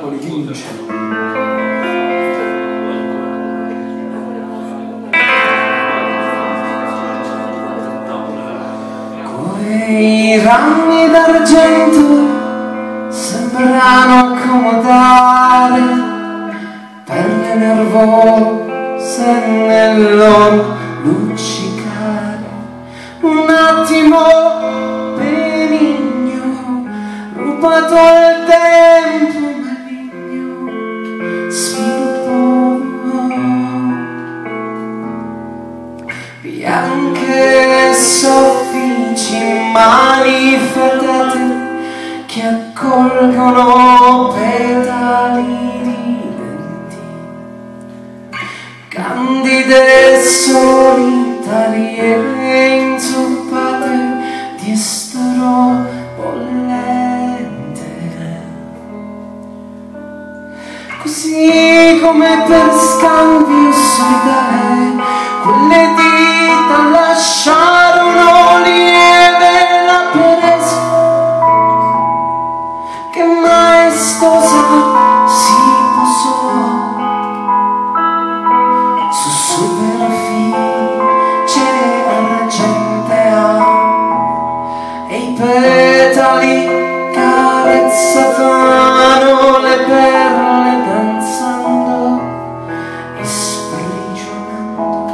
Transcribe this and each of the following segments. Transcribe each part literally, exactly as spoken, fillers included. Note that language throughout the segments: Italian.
miracoli vince. Quei rami d'argento sembrano accomodare perle nervose nel loro luccicare. Un attimo benigno, rubato il tempo maligno, sviluppo bianche soffici, mani fetete che accolgono petali ridenti, candide solitarie inzuppate di estero bollente, così come per scambio solidale quelle dita lasciarono lieve la peresa che maestosa si posò su superficie argentea e i petali carezzavano le perle danzando e sprigionando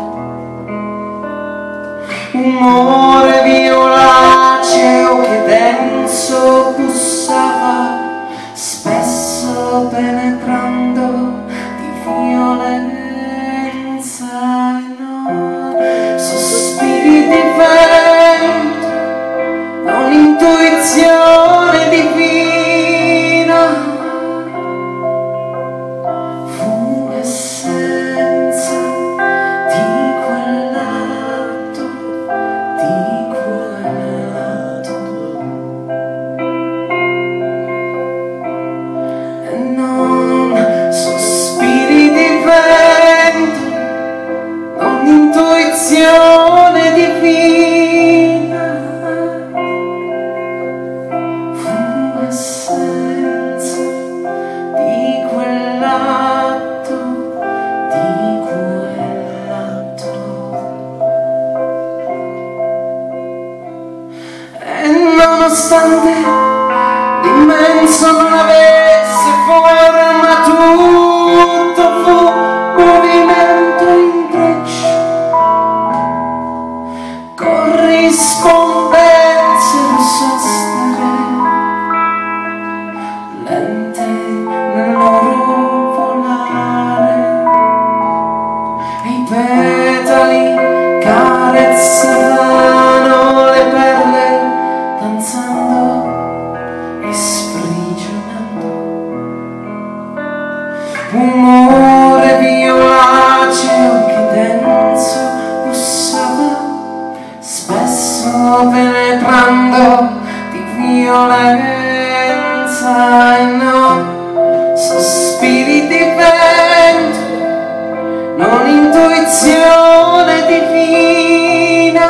umore violaceo che denso bussava, spesso penetrando di violenza e no, sospiri di vento, non intuizione divina, fu essenza di quell'atto, di quell'atto. E non sospiri di vento, non intuizione divina, fu essenza di quell'atto, di quell'atto. E nonostante l'immenso non avesse forma, tutto fu movimento intreccio, corrispondenze rossastere, lente nel loro volare, e i petali carezzavano le perle danzando e sprigionando umore violaceo che denso bussava, spesso penetrando di violenza e no, sospiri di vento, non intuizione divina,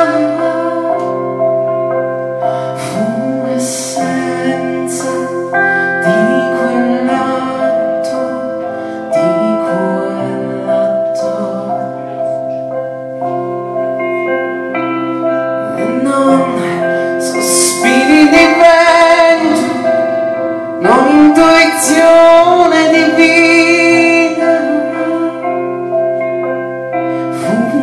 fu essenza di quell'atto, di quell'atto. E non sospiri di vento, non intuizione divina, fu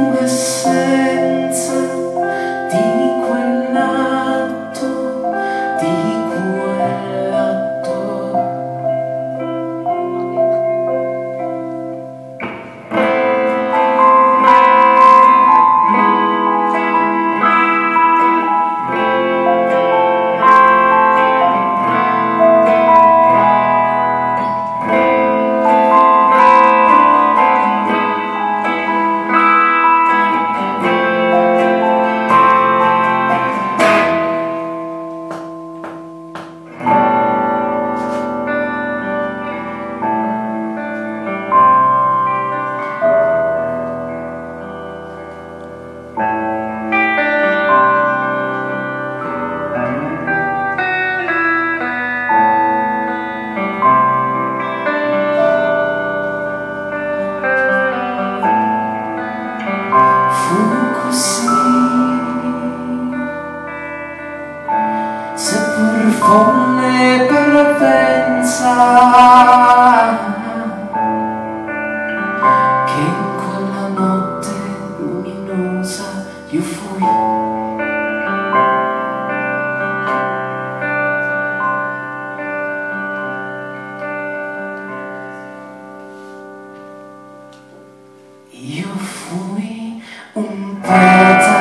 fui un poeta